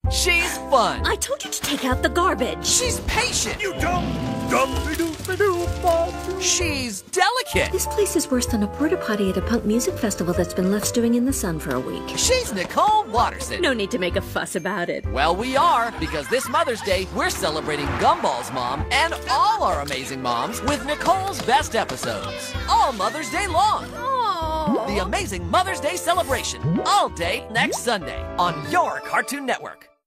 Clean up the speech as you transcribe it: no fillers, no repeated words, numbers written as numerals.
She's fun. I told you to take out the garbage. She's patient. You dumb. She's delicate. This place is worse than a porta potty at a punk music festival that's been left stewing in the sun for a week. She's Nicole Watterson. No need to make a fuss about it. Well, we are, because this Mother's Day, we're celebrating Gumball's mom and all our amazing moms with Nicole's best episodes. All Mother's Day long. Aww. The amazing Mother's Day celebration. All day next Sunday on your Cartoon Network.